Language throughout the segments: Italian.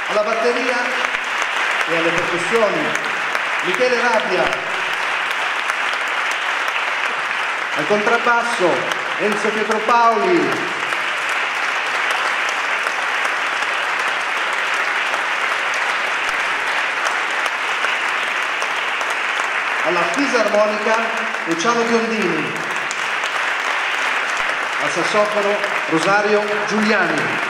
Alla batteria e alle percussioni Michele Rabbia, al contrabbasso Enzo Pietropaoli, alla fisarmonica Luciano Biondini, al sassofono Rosario Giuliani.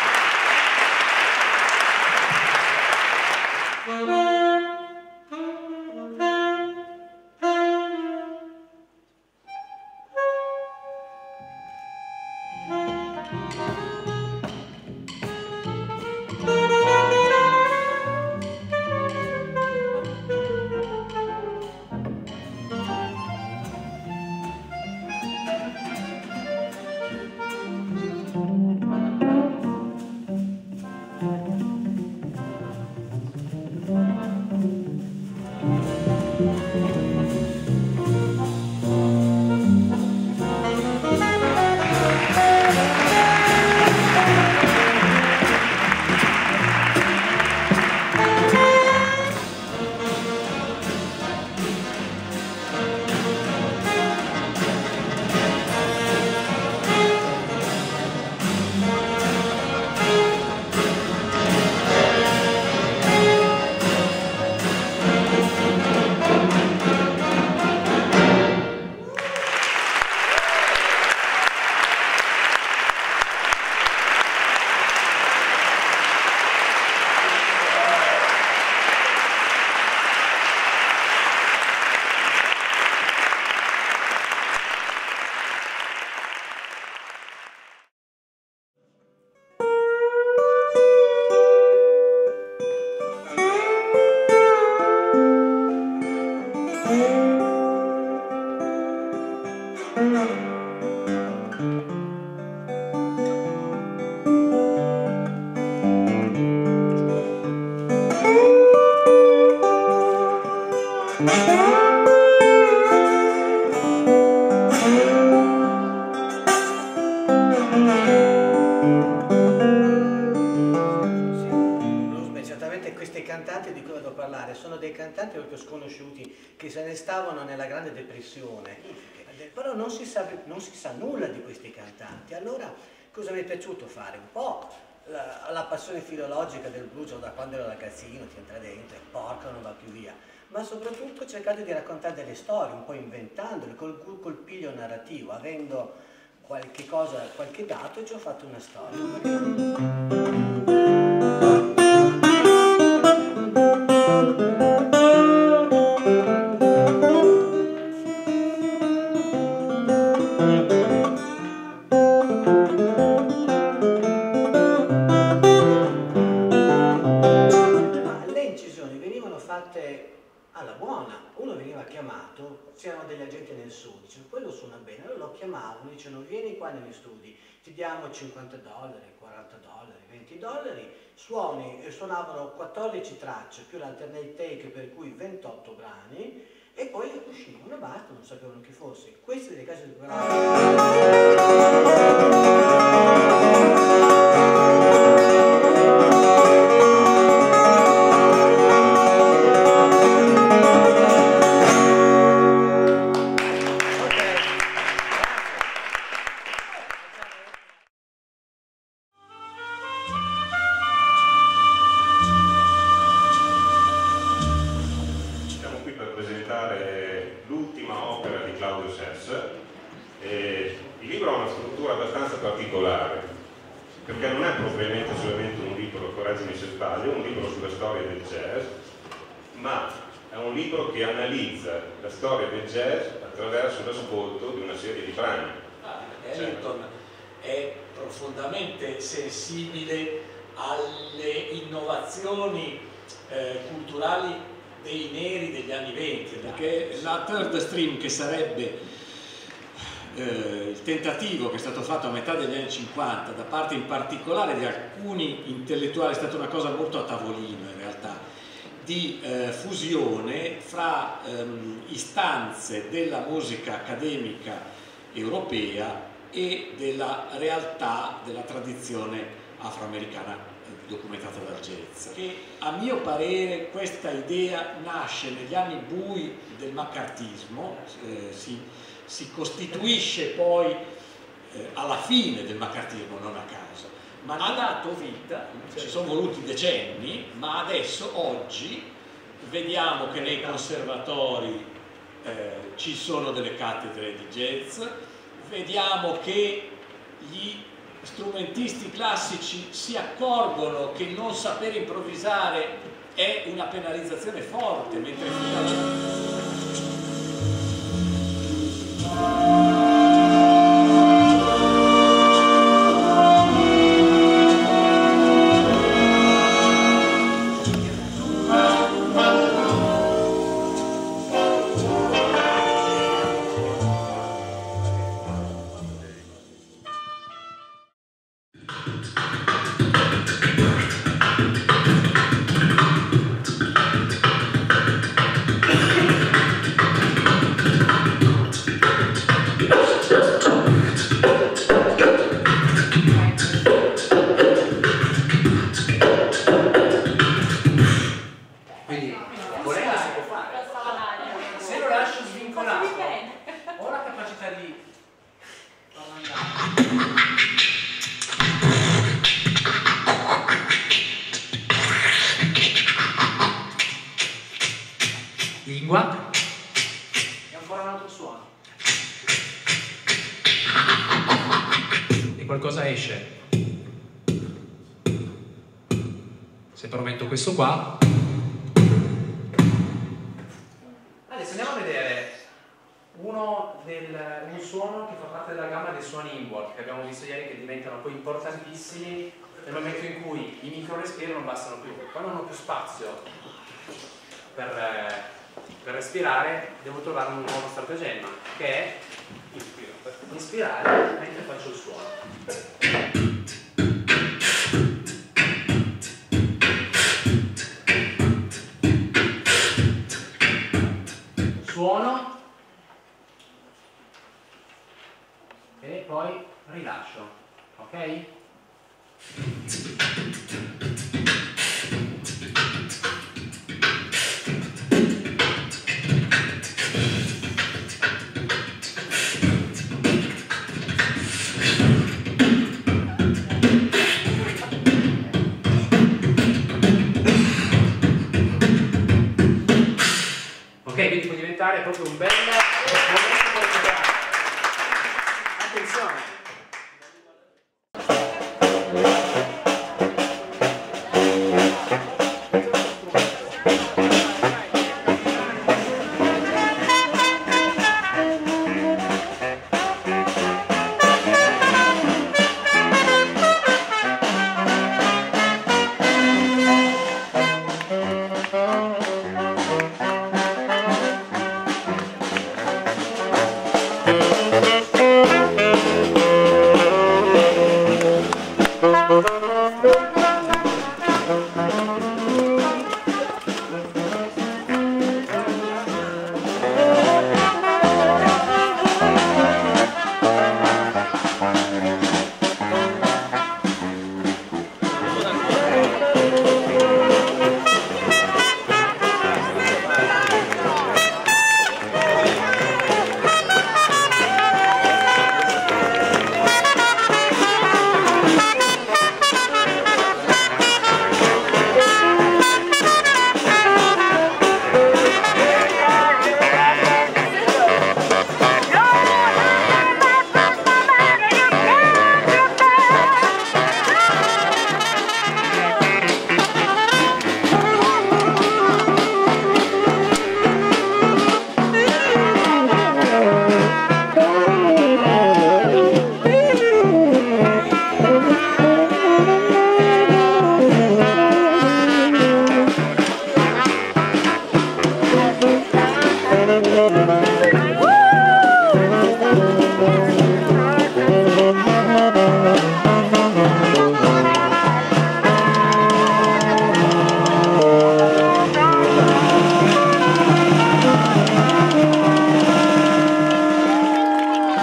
Sono dei cantanti proprio sconosciuti che se ne stavano nella Grande Depressione, però non si sa nulla di questi cantanti. Allora cosa mi è piaciuto fare? Un po' la passione filologica del blues, da quando ero ragazzino ti entra dentro e porca non va più via, ma soprattutto cercate di raccontare delle storie, un po' inventandole, col piglio narrativo, avendo qualche cosa, qualche dato, e ci ho fatto una storia. Alla buona, uno veniva chiamato, c'erano degli agenti nel sud, dicevano quello suona bene, allora lo chiamavano, dicevano vieni qua negli studi, ti diamo $50, $40, $20, suonavano 14 tracce più l'alternate take, per cui 28 brani, e poi uscivano e basta, non sapevano chi fosse. Questi dei casi di l'ultima opera di Claudio Sessa. Il libro ha una struttura abbastanza particolare, perché non è propriamente solamente un libro, correggimi se sbaglio, un libro sulla storia del jazz, ma è un libro che analizza la storia del jazz attraverso l'ascolto di una serie di brani. Ellington è profondamente sensibile alle innovazioni culturali dei neri degli anni 20, perché la third stream, che sarebbe il tentativo che è stato fatto a metà degli anni 50 da parte in particolare di alcuni intellettuali, è stata una cosa molto a tavolino in realtà, di fusione fra istanze della musica accademica europea e della realtà della tradizione afroamericana documentata dal jazz. E a mio parere questa idea nasce negli anni bui del maccartismo, si costituisce poi alla fine del maccartismo, non a caso, ma ha dato vita, ci sono voluti decenni, ma adesso, oggi, vediamo che nei conservatori ci sono delle cattedre di jazz, vediamo che gli strumentisti classici si accorgono che non sapere improvvisare è una penalizzazione forte, mentre fino alla... Lingua e ancora un altro suono e qualcosa esce. Se però metto questo qua, adesso andiamo a vedere un suono che fa parte della gamma dei suoni inward che abbiamo visto ieri, che diventano poi importantissimi nel momento in cui i microrespiri non bastano più, quando non ho più spazio per respirare, devo trovare un nuovo stratagemma che è inspirare mentre faccio il suono e poi rilascio, ok? Quindi può diventare proprio un bel momento per giocare. Attenzione!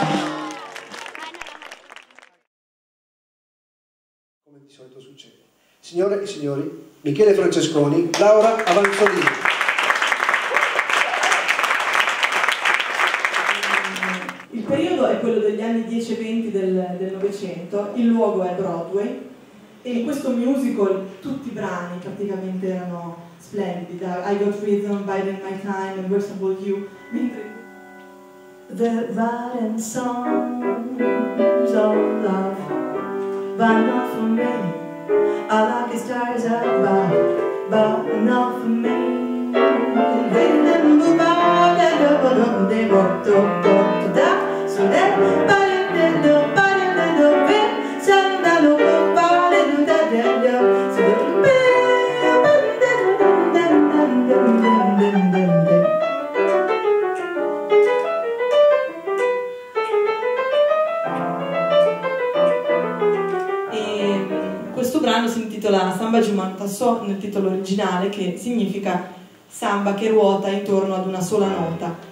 Come di solito succede. Signore e signori, Michele Francesconi, Laura Avanzolini. Il periodo è quello degli anni 10 e 20 del Novecento, il luogo è Broadway e in questo musical tutti i brani praticamente erano splendidi, da I Got Rhythm, Biding My Time, Unversable You, mentre the writing songs of love, but not for me. I like the stars above, but not for me. They walk to that, so that questo brano si intitola Samba Jumantasso nel titolo originale, che significa samba che ruota intorno ad una sola nota.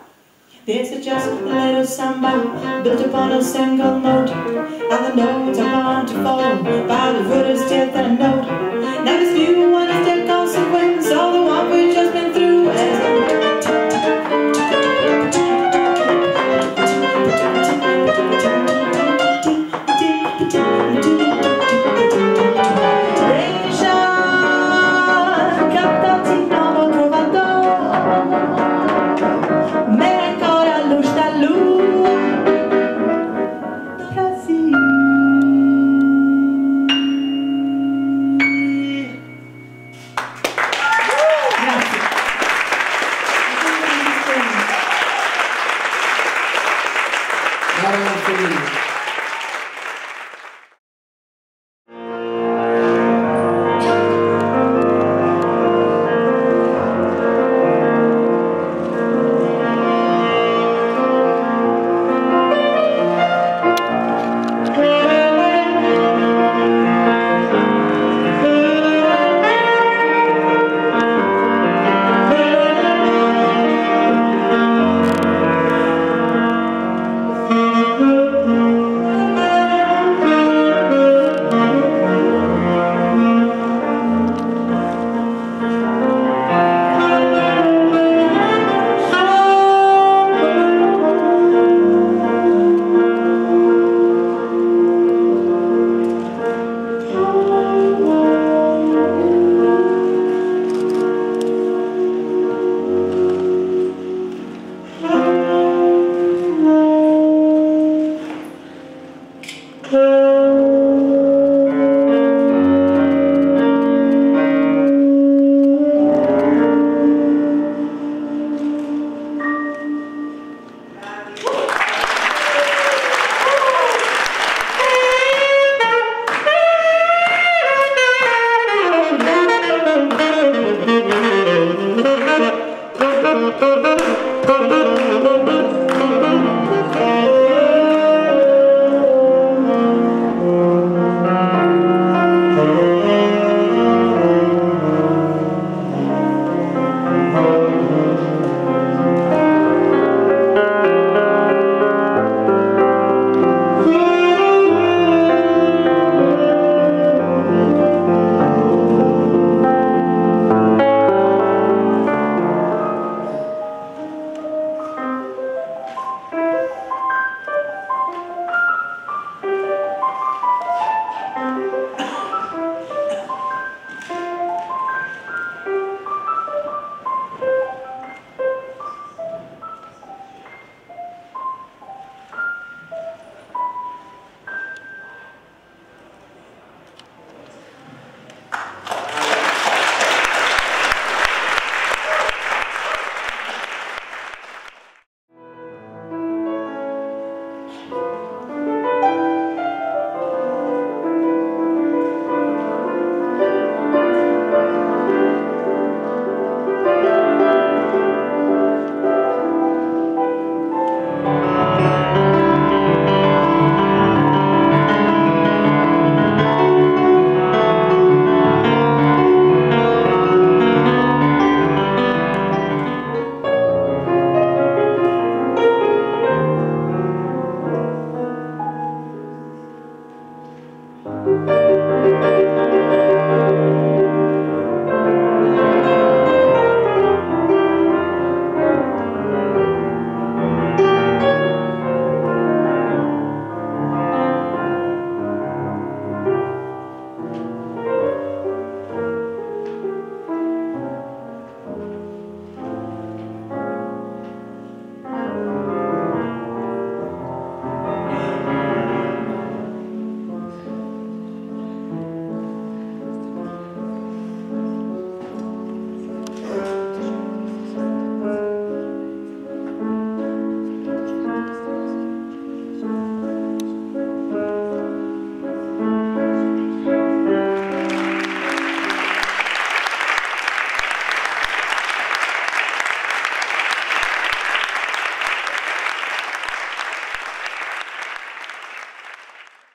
This is just a little samba built upon a single note, and the notes are bound to fall by the footers till that note. Now this new one is the consequence of the one we've just been through. Grazie.